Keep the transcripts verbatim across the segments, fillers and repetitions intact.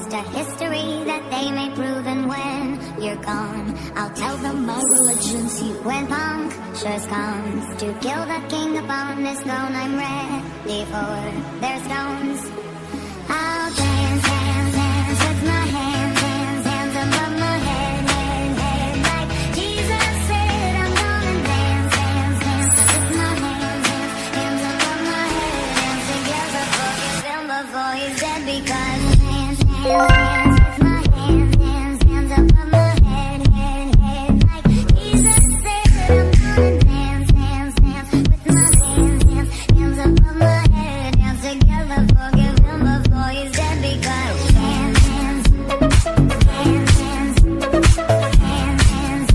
a history that they may prove, and when you're gone, I'll tell them my religion's you. When punctures comes to kill the king upon his throne, I'm ready for their stones. I'll dance, dance, dance with my hands, hands, hands above my head, head, head. Like Jesus said, I'm gonna dance, dance, dance with my hands, hands, hands above my head. Dance together, forgive him before he's dead, because dance, dance, dance with my hands, hands, hands above my head, head, head. Like Jesus said, I'm gonna dance, dance, dance with my hands, hands, hands above my head. Dance together, forgive him before he's dead, because dance, dance, dance, dance, dance, dance.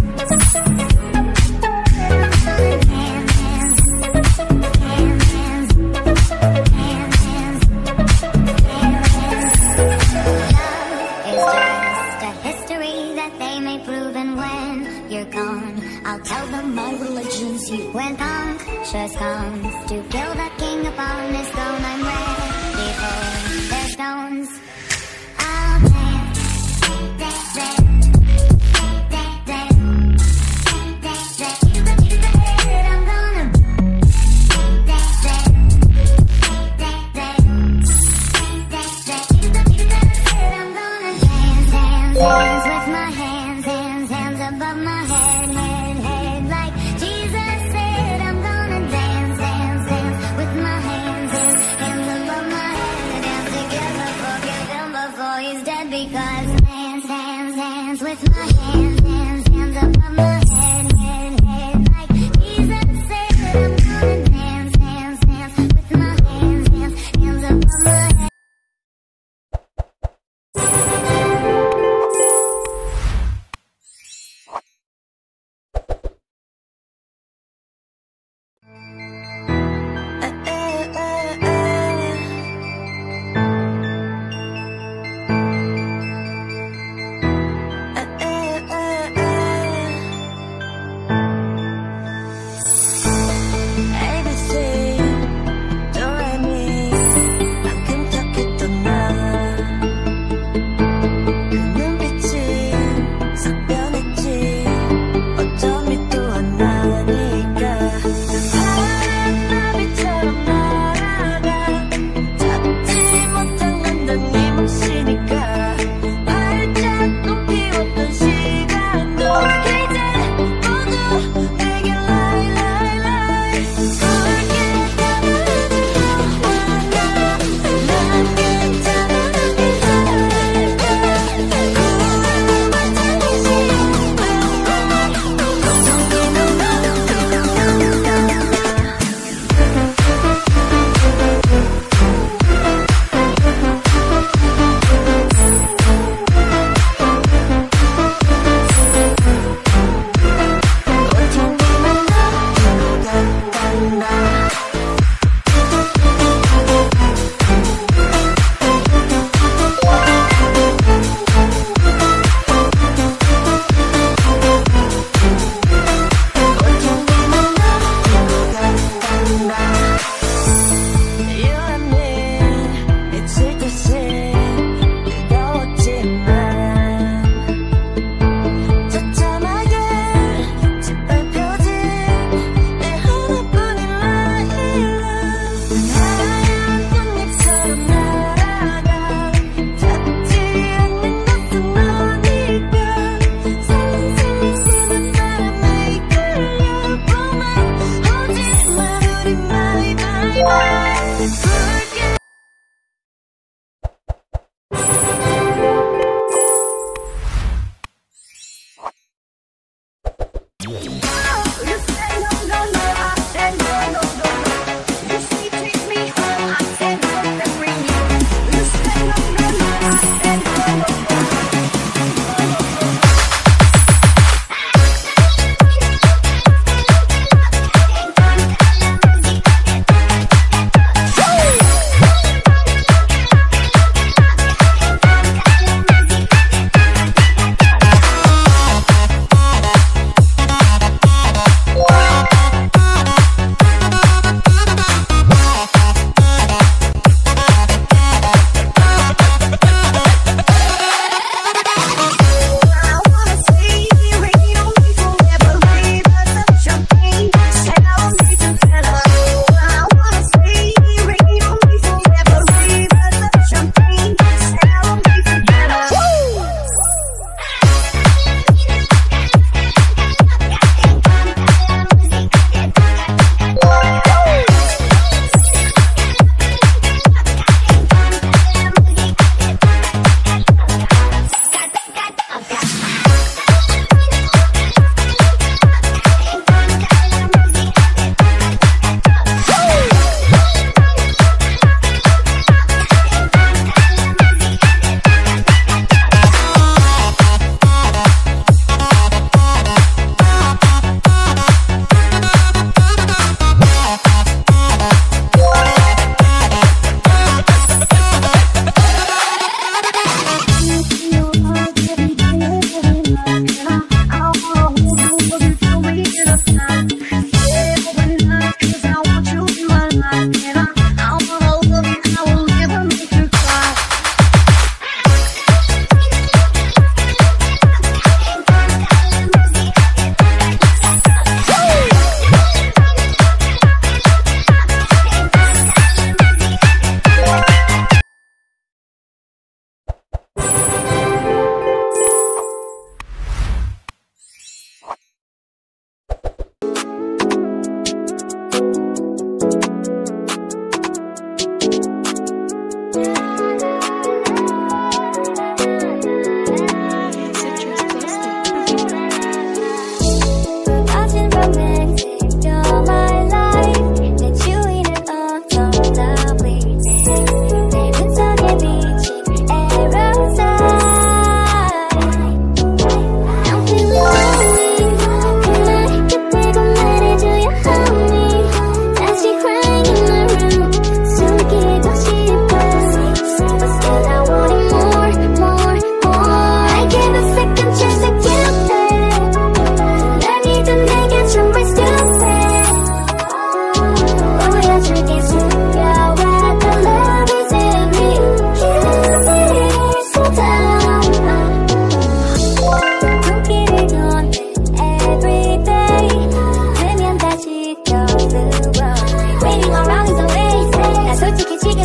I'll tell them my religion's you. When punctures comes to kill the king upon his throne, I'm ready for their stones. I'll dance, dance, dance, dance, dance, dance, dance. You can keep the head, I'm gonna dance, dance, dance, dance, dance, dance. You can keep the head, I'm gonna dance, dance, dance with my hands, hands, hands above my head. Because dance, dance, dance with my hands, hands, hands above my head, head, head. Like Jesus said, I'm gonna dance, dance, dance with my hands, hands, hands above my head.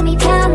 me proud.